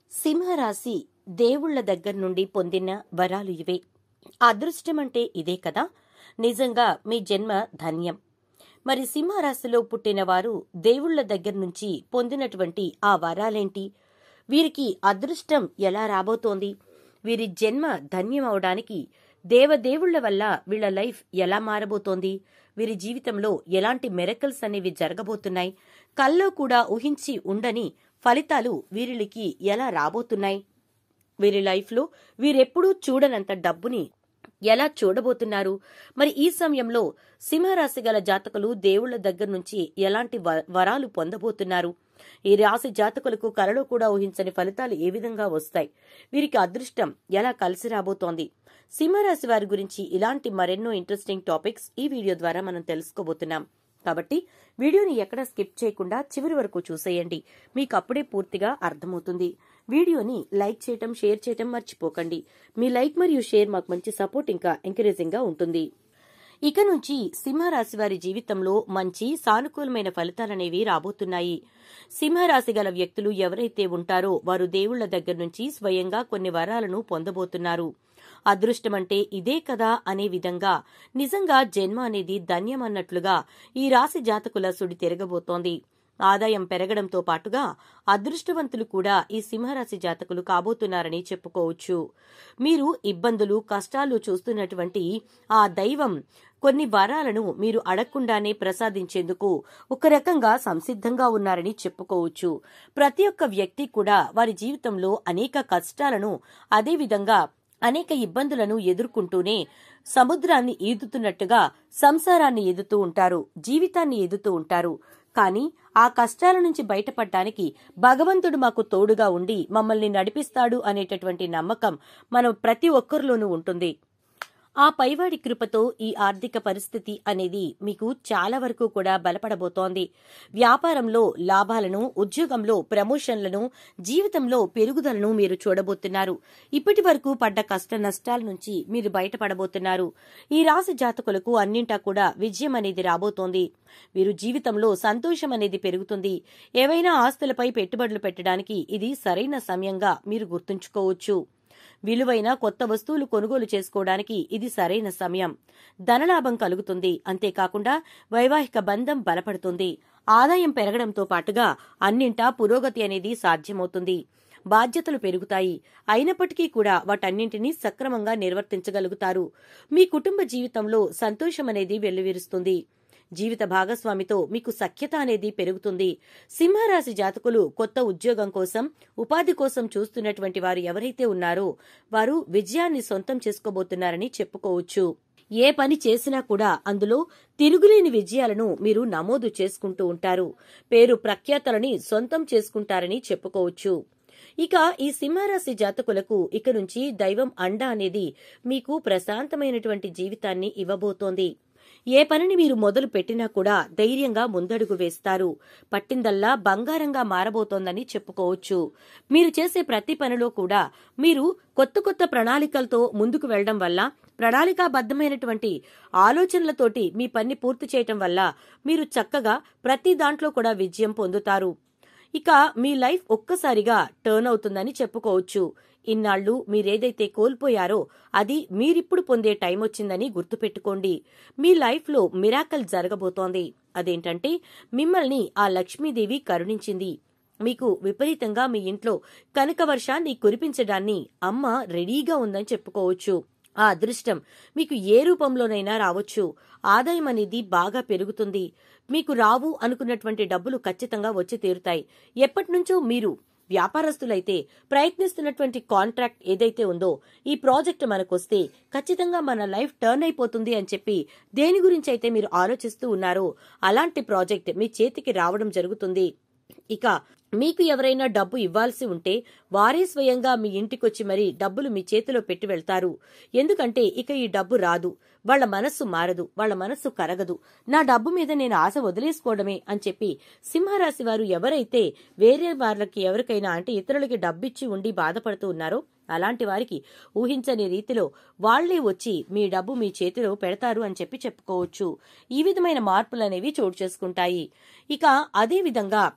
సింహరాశి దేవుళ్ల దగ్గర నుండి పొందిన వరాలు ఇవే. అదృష్టమంటే ఇదే కదా. నిజంగా మీ జన్మ ధన్యం. మరి సింహరాశిలో పుట్టిన వారు దేవుళ్ల దగ్గర నుంచి పొందినటువంటి ఆ వరాలేంటి? వీరికి అదృష్టం ఎలా రాబోతోంది? వీరి జన్మ ధన్యం అవడానికి దేవదేవుళ్ల వల్ల వీళ్ల లైఫ్ ఎలా మారబోతోంది? వీరి జీవితంలో ఎలాంటి మిరకల్స్ అనేవి జరగబోతున్నాయి? కల్లో కూడా ఊహించి ఉండని ఫలితాలు వీరికి ఎలా రాబోతున్నాయి? వీరి లైఫ్లో వీరెప్పుడూ చూడనంత డబ్బుని ఎలా చూడబోతున్నారు? మరి ఈ సమయంలో సింహరాశి గల జాతకులు దేవుళ్ల దగ్గర నుంచి ఎలాంటి వరాలు పొందబోతున్నారు? ఈ రాశి జాతకులకు కలలో కూడా ఊహించని ఫలితాలు ఏ విధంగా వస్తాయి? వీరికి అదృష్టం ఎలా కలిసి రాబోతోంది? సింహరాశి వారి గురించి ఇలాంటి మరెన్నో ఇంట్రెస్టింగ్ టాపిక్స్ ఈ వీడియో ద్వారా మనం తెలుసుకోబోతున్నాం. కాబట్టి వీడియోని ఎక్కడా స్కిప్ చేయకుండా చివరి వరకు చూసేయండి. మీకు అప్పుడే పూర్తిగా అర్థమవుతుంది. వీడియోని లైక్ చేయటం, షేర్ చేయటం మర్చిపోకండి. మీ లైక్ మరియు షేర్ మాకు మంచి సపోర్ట్ ఇంకా ఎంకరేజింగ్ గా ఉంటుంది. ఇక నుంచి సింహరాశి వారి జీవితంలో మంచి సానుకూలమైన ఫలితాలనేవి రాబోతున్నాయి. సింహరాశి గల వ్యక్తులు ఎవరైతే ఉంటారో వారు దేవుళ్ల దగ్గర నుంచి స్వయంగా కొన్ని వరాలను పొందబోతున్నారు. అదృష్టమంటే ఇదే కదా అనే విధంగా నిజంగా జన్మ అనేది ధన్యమన్నట్లుగా ఈ రాశి జాతకుల సుడి తిరగబోతోంది. ఆదాయం పెరగడంతో పాటుగా అదృష్టవంతులు కూడా ఈ సింహరాశి జాతకులు కాబోతున్నారని చెప్పుకోవచ్చు. మీరు ఇబ్బందులు, కష్టాలు చూస్తున్నటువంటి ఆ దైవం కొన్ని వరాలను మీరు అడగకుండానే ప్రసాదించేందుకు ఒక రకంగా సంసిద్ధంగా ఉన్నారని చెప్పుకోవచ్చు. ప్రతి ఒక్క వ్యక్తి కూడా వారి జీవితంలో అనేక కష్టాలను, అదేవిధంగా అనేక ఇబ్బందులను ఎదుర్కొంటూనే సముద్రాన్ని ఈదుతున్నట్టుగా సంసారాన్ని ఎదుతూ ఉంటారు, జీవితాన్ని ఎదుతూ ఉంటారు. కానీ ఆ కష్టాల నుంచి బయటపడటానికి భగవంతుడు మాకు తోడుగా ఉండి మమ్మల్ని నడిపిస్తాడు అనేటటువంటి నమ్మకం మనం ప్రతి ఒక్కరిలోనూ ఉంటుంది. ఆ పైవాడి కృపతో ఈ ఆర్థిక పరిస్థితి అనేది మీకు చాలా వరకు కూడా బలపడబోతోంది. వ్యాపారంలో లాభాలను, ఉద్యోగంలో ప్రమోషన్లను, జీవితంలో పెరుగుదలను మీరు చూడబోతున్నారు. ఇప్పటి వరకు పడ్డ కష్ట నష్టాల నుంచి మీరు బయటపడబోతున్నారు. ఈ రాశి జాతకులకు అన్నింటా కూడా విజయం అనేది రాబోతోంది. వీరు జీవితంలో సంతోషం అనేది పెరుగుతుంది. ఏవైనా ఆస్తులపై పెట్టుబడులు పెట్టడానికి ఇది సరైన సమయంగా మీరు గుర్తుంచుకోవచ్చు. విలువైన కొత్త వస్తువులు కొనుగోలు చేసుకోవడానికి ఇది సరైన సమయం. ధనలాభం కలుగుతుంది. అంతేకాకుండా వైవాహిక బంధం బలపడుతుంది. ఆదాయం పెరగడంతో పాటుగా అన్నింటా పురోగతి అనేది సాధ్యమవుతుంది. బాధ్యతలు పెరుగుతాయి. అయినప్పటికీ కూడా వాటన్నింటినీ సక్రమంగా నిర్వర్తించగలుగుతారు. మీ కుటుంబ జీవితంలో సంతోషం అనేది వెల్లువిరుస్తుంది. జీవిత భాగస్వామితో మీకు సఖ్యత అనేది పెరుగుతుంది. సింహరాశి జాతకులు కొత్త ఉద్యోగం కోసం, ఉపాధి కోసం చూస్తున్నటువంటి వారు ఎవరైతే ఉన్నారో వారు విజయాన్ని సొంతం చేసుకోబోతున్నారని చెప్పుకోవచ్చు. ఏ పని చేసినా కూడా అందులో తిరుగులేని విజయాలను మీరు నమోదు చేసుకుంటూ ఉంటారు. పేరు ప్రఖ్యాతలని సొంతం చేసుకుంటారని చెప్పుకోవచ్చు. ఇక ఈ సింహరాశి జాతకులకు ఇక నుంచి దైవం అండ అనేది మీకు ప్రశాంతమైనటువంటి జీవితాన్ని ఇవ్వబోతోంది. ఏ పనిని మీరు మొదలు పెట్టినా కూడా ధైర్యంగా ముందడుగు వేస్తారు. పట్టిందల్లా బంగారంగా మారబోతోందని చెప్పుకోవచ్చు. మీరు చేసే ప్రతి పనిలో కూడా మీరు కొత్త కొత్త ప్రణాళికలతో ముందుకు వెళ్లడం వల్ల, ప్రణాళికాబద్ధమైనటువంటి ఆలోచనలతోటి మీ పని పూర్తి చేయటం వల్ల మీరు చక్కగా ప్రతి దాంట్లో కూడా విజయం పొందుతారు. ఇక మీ లైఫ్ ఒక్కసారిగా టర్న్ అవుతుందని చెప్పుకోవచ్చు. ఇన్నాళ్లు మీరేదైతే కోల్పోయారో అది మీరిప్పుడు పొందే టైం వచ్చిందని గుర్తుపెట్టుకోండి. మీ లైఫ్లో మిరాకల్ జరగబోతోంది. అదేంటంటే మిమ్మల్ని ఆ లక్ష్మీదేవి కరుణించింది. మీకు విపరీతంగా మీ ఇంట్లో కనక వర్షాన్ని కురిపించడాన్ని అమ్మ రెడీగా ఉందని చెప్పుకోవచ్చు. ఆ అదృష్టం మీకు ఏ రూపంలోనైనా రావచ్చు. ఆదాయం అనేది బాగా పెరుగుతుంది. మీకు రావు అనుకున్నటువంటి డబ్బులు ఖచ్చితంగా వచ్చి తీరుతాయి. ఎప్పటినుంచో మీరు వ్యాపారస్తులైతే ప్రయత్నిస్తున్నటువంటి కాంట్రాక్ట్ ఏదైతే ఉందో, ఈ ప్రాజెక్ట్ మనకొస్తే ఖచ్చితంగా మన లైఫ్ టర్న్ అయిపోతుంది అని చెప్పి దేని గురించి అయితే మీరు ఆలోచిస్తూ ఉన్నారో అలాంటి ప్రాజెక్ట్ మీ చేతికి రావడం జరుగుతుంది. ఇక మీకు ఎవరైనా డబ్బు ఇవ్వాల్సి ఉంటే వారే స్వయంగా మీ ఇంటికొచ్చి మరీ డబ్బులు మీ చేతిలో పెట్టి వెళ్తారు. ఎందుకంటే ఇక ఈ డబ్బు రాదు, వాళ్ల మనస్సు మారదు, వాళ్ల మనస్సు కరగదు, నా డబ్బు మీద నేను ఆశ వదిలేసుకోవడమే అని చెప్పి సింహరాశి వారు ఎవరైతే వేరే వాళ్ళకి ఎవరికైనా అంటే ఇతరులకి డబ్బిచ్చి ఉండి బాధపడుతూ ఉన్నారో అలాంటి వారికి ఊహించని రీతిలో వాళ్లే వచ్చి మీ డబ్బు మీ చేతిలో పెడతారు అని చెప్పి చెప్పుకోవచ్చు. ఈ విధమైన మార్పులనేవి చోటు చేసుకుంటాయి. ఇక అదే విధంగా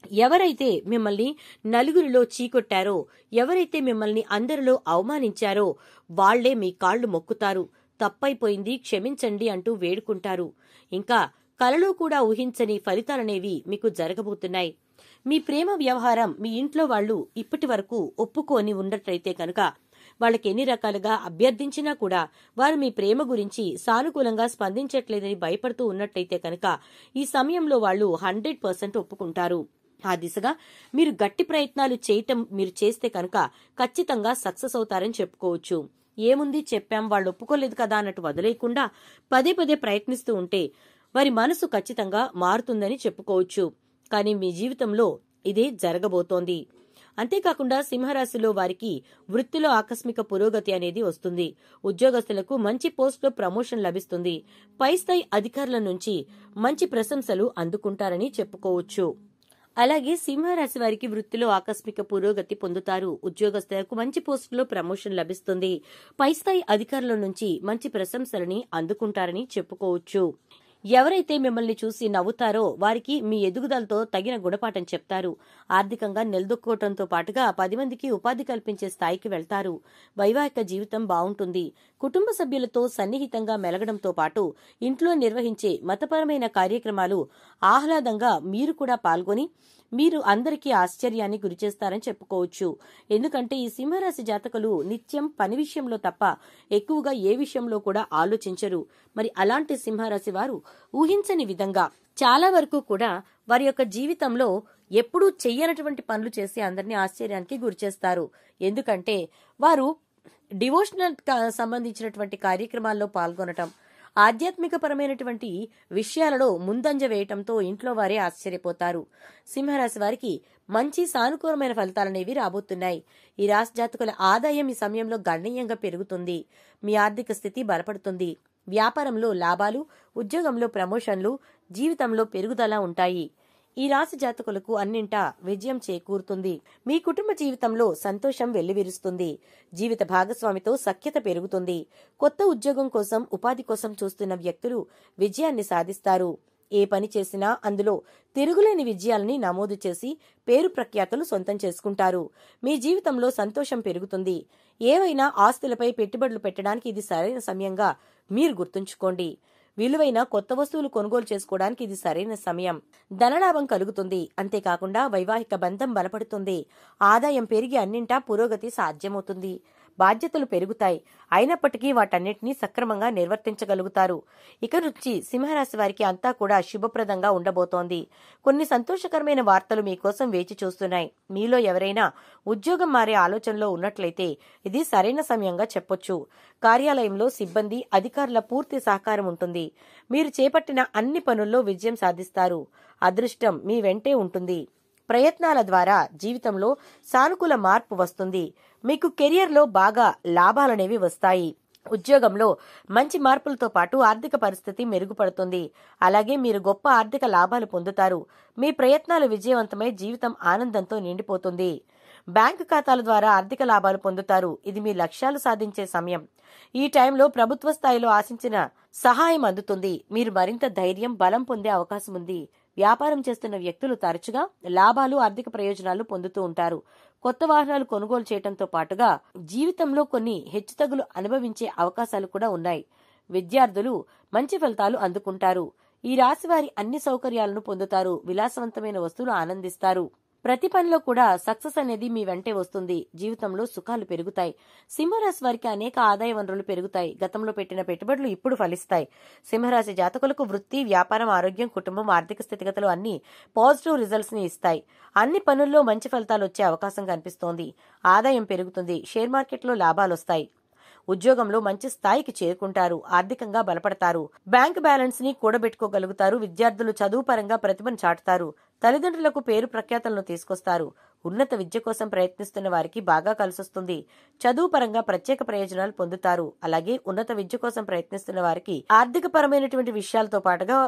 ఎవరైతే మిమ్మల్ని నలుగురిలో చీకొట్టారో, ఎవరైతే మిమ్మల్ని అందరిలో అవమానించారో వాళ్లే మీ కాళ్లు మొక్కుతారు. తప్పైపోయింది, క్షమించండి అంటూ వేడుకుంటారు. ఇంకా కలలో కూడా ఊహించని ఫలితాలనేవి మీకు జరగబోతున్నాయి. మీ ప్రేమ వ్యవహారం మీ ఇంట్లో వాళ్ళు ఇప్పటి వరకు ఒప్పుకొని ఉన్నట్లయితే కనుక, వాళ్ళకి ఎన్ని రకాలుగా అభ్యర్థించినా కూడా వారు మీ ప్రేమ గురించి సానుకూలంగా స్పందించట్లేదని భయపడుతూ ఉన్నట్లయితే కనుక, ఈ సమయంలో వాళ్ళు 100% ఒప్పుకుంటారు. ఆ దిశగా మీరు గట్టి ప్రయత్నాలు మీరు చేస్తే కనుక ఖచ్చితంగా సక్సెస్ అవుతారని చెప్పుకోవచ్చు. ఏముంది, చెప్పాం, వాళ్ళు ఒప్పుకోలేదు కదా అన్నట్టు వదిలేయకుండా పదే పదే ప్రయత్నిస్తూ ఉంటే వారి మనసు ఖచ్చితంగా మారుతుందని చెప్పుకోవచ్చు. కానీ మీ జీవితంలో ఇదే జరగబోతోంది. అంతేకాకుండా సింహరాశిలో వారికి వృత్తిలో ఆకస్మిక పురోగతి అనేది వస్తుంది. ఉద్యోగస్తులకు మంచి పోస్టులో ప్రమోషన్ లభిస్తుంది. పై స్థాయి అధికారుల నుంచి మంచి ప్రశంసలు అందుకుంటారని చెప్పుకోవచ్చు. అలాగే సింహరాశి వారికి వృత్తిలో ఆకస్మిక పురోగతి పొందుతారు. ఉద్యోగస్తులకు మంచి పోస్టులో ప్రమోషన్ లభిస్తుంది. పై స్థాయి అధికారుల నుంచి మంచి ప్రశంసలని అందుకుంటారని చెప్పుకోవచ్చు. ఎవరైతే మిమ్మల్ని చూసి నవ్వుతారో వారికి మీ ఎదుగుదలతో తగిన గుణపాఠం చెప్తారు. ఆర్థికంగా నిలదొక్కుకోవడంతో పాటుగా 10 మందికి ఉపాధి కల్పించే స్థాయికి వెళ్తారు. వైవాహిక జీవితం బాగుంటుంది. కుటుంబ సభ్యులతో సన్నిహితంగా మెలగడంతో పాటు ఇంట్లో నిర్వహించే మతపరమైన కార్యక్రమాలు ఆహ్లాదంగా మీరు కూడా పాల్గొని మీరు అందరికీ ఆశ్చర్యాన్ని గురిచేస్తారని చెప్పుకోవచ్చు. ఎందుకంటే ఈ సింహరాశి జాతకులు నిత్యం పని విషయంలో తప్ప ఎక్కువగా ఏ విషయంలో కూడా ఆలోచించరు. మరి అలాంటి సింహరాశి వారు ఊహించని విధంగా చాలా వరకు కూడా వారి యొక్క జీవితంలో ఎప్పుడూ చెయ్యనటువంటి పనులు చేసి అందరినీ ఆశ్చర్యానికి గురిచేస్తారు. ఎందుకంటే వారు డివోషనల్ సంబంధించినటువంటి కార్యక్రమాల్లో పాల్గొనటం, ఆధ్యాత్మిక పరమైనటువంటి విషయాలలో ముందంజ వేయటంతో ఇంట్లో వారే ఆశ్చర్యపోతారు. సింహరాశి వారికి మంచి సానుకూలమైన ఫలితాలనేవి రాబోతున్నాయి. ఈ రాశి జాతకుల ఆదాయం ఈ సమయంలో గణనీయంగా పెరుగుతుంది. మీ ఆర్థిక స్థితి బలపడుతుంది. వ్యాపారంలో లాభాలు, ఉద్యోగంలో ప్రమోషన్లు, జీవితంలో పెరుగుదల ఉంటాయి. ఈ రాశి జాతకులకు అన్నింటా విజయం చేకూరుతుంది. మీ కుటుంబ జీవితంలో సంతోషం వెల్లివిరుస్తుంది. జీవిత భాగస్వామితో సఖ్యత పెరుగుతుంది. కొత్త ఉద్యోగం కోసం, ఉపాధి కోసం చూస్తున్న వ్యక్తులు విజయాన్ని సాధిస్తారు. ఏ పని చేసినా అందులో తిరుగులేని విజయాలని నమోదు చేసి పేరు ప్రఖ్యాతులు సొంతం చేసుకుంటారు. మీ జీవితంలో సంతోషం పెరుగుతుంది. ఏవైనా ఆస్తులపై పెట్టుబడులు పెట్టడానికి ఇది సరైన సమయంగా మీరు గుర్తుంచుకోండి. విలువైన కొత్త వస్తువులు కొనుగోలు చేసుకోవడానికి ఇది సరైన సమయం. ధనలాభం కలుగుతుంది. అంతేకాకుండా వైవాహిక బంధం బలపడుతుంది. ఆదాయం పెరిగి అన్నింటా పురోగతి సాధ్యమవుతుంది. బాధ్యతలు పెరుగుతాయి. అయినప్పటికీ వాటన్నిటినీ సక్రమంగా నిర్వర్తించగలుగుతారు. ఇక నుంచి సింహరాశి వారికి అంతా కూడా శుభప్రదంగా ఉండబోతోంది. కొన్ని సంతోషకరమైన వార్తలు మీకోసం వేచి చూస్తున్నాయి. మీలో ఎవరైనా ఉద్యోగం మారే ఆలోచనలో ఉన్నట్లయితే ఇది సరైన సమయంగా చెప్పొచ్చు. కార్యాలయంలో సిబ్బంది, అధికారుల పూర్తి సహకారం ఉంటుంది. మీరు చేపట్టిన అన్ని పనుల్లో విజయం సాధిస్తారు. అదృష్టం మీ వెంటే ఉంటుంది. ప్రయత్నాల ద్వారా జీవితంలో సానుకూల మార్పు వస్తుంది. మీకు కెరియర్లో బాగా లాభాలనేవి వస్తాయి. ఉద్యోగంలో మంచి మార్పులతో పాటు ఆర్థిక పరిస్థితి మెరుగుపడుతుంది. అలాగే మీరు గొప్ప ఆర్థిక లాభాలు పొందుతారు. మీ ప్రయత్నాలు విజయవంతమై జీవితం ఆనందంతో నిండిపోతుంది. బ్యాంకు ఖాతాల ద్వారా ఆర్థిక లాభాలు పొందుతారు. ఇది మీ లక్ష్యాలు సాధించే సమయం. ఈ టైంలో ప్రభుత్వ స్థాయిలో ఆశించిన సహాయం అందుతుంది. మీరు మరింత ధైర్యం, బలం పొందే అవకాశం ఉంది. వ్యాపారం చేస్తున్న వ్యక్తులు తరచుగా లాభాలు, ఆర్థిక ప్రయోజనాలు పొందుతూ ఉంటారు. కొత్త వాహనాలు కొనుగోలు చేయడంతో పాటుగా జీవితంలో కొన్ని హెచ్చుతగ్గులు అనుభవించే అవకాశాలు కూడా ఉన్నాయి. విద్యార్థులు మంచి ఫలితాలు అందుకుంటారు. ఈ రాశి వారి అన్ని సౌకర్యాలను పొందుతారు. విలాసవంతమైన వస్తువులు ఆనందిస్తారు. ప్రతి పనిలో కూడా సక్సెస్ అనేది మీ వెంటే వస్తుంది. జీవితంలో సుఖాలు పెరుగుతాయి. సింహరాశి వారికి అనేక ఆదాయ వనరులు పెరుగుతాయి. గతంలో పెట్టిన పెట్టుబడులు ఇప్పుడు ఫలిస్తాయి. సింహరాశి జాతకులకు వృత్తి, వ్యాపారం, ఆరోగ్యం, కుటుంబం, ఆర్థిక స్థితిగతులు అన్ని పాజిటివ్ రిజల్ట్స్ ని ఇస్తాయి. అన్ని పనుల్లో మంచి ఫలితాలు వచ్చే అవకాశం కనిపిస్తోంది. ఆదాయం పెరుగుతుంది. షేర్ మార్కెట్లో లాభాలు వస్తాయి. ఉద్యోగంలో మంచి స్థాయికి చేరుకుంటారు. ఆర్థికంగా బలపడతారు. బ్యాంక్ బ్యాలెన్స్ ని కూడబెట్టుకోగలుగుతారు. విద్యార్థులు చదువు పరంగా ప్రతిభను చాటుతారు. తల్లిదండ్రులకు పేరు ప్రఖ్యాతలను తీసుకొస్తారు. ఉన్నత విద్య కోసం ప్రయత్నిస్తున్న వారికి బాగా కలిసొస్తుంది. చదువు పరంగా ప్రత్యేక ప్రయోజనాలు పొందుతారు. అలాగే ఉన్నత విద్య కోసం ప్రయత్నిస్తున్న వారికి ఆర్థిక పరమైనటువంటి విషయాలతో పాటుగా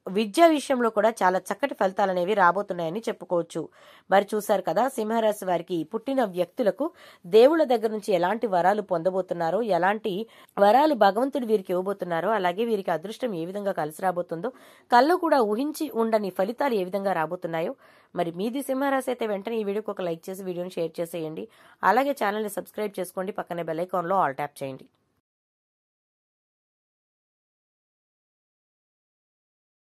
విద్యా విషయంలో కూడా చాలా చక్కటి ఫలితాలు అనేవి రాబోతున్నాయని చెప్పుకోవచ్చు. మరి చూశారు కదా, సింహరాశి వారికి పుట్టిన వ్యక్తులకు దేవుళ్ళ దగ్గర నుంచి ఎలాంటి వరాలు పొందబోతున్నారో, ఎలాంటి వరాలు భగవంతుడు వీరికి ఇవ్వబోతున్నారో, అలాగే వీరికి అదృష్టం ఏ విధంగా కలిసి రాబోతుందో, కళ్ళు కూడా ఊహించి ఉండని ఫలితాలు ఏ విధంగా రాబోతున్నాయో. మరి మీది సింహరాశి అయితే వెంటనే ఈ వీడియోకి ఒక లైక్ చేసి వీడియోని షేర్ చేసేయండి. అలాగే ఛానల్ని సబ్స్క్రైబ్ చేసుకోండి. పక్కనే బెల్ ఐకాన్లో ఆల్ ట్యాప్ చేయండి.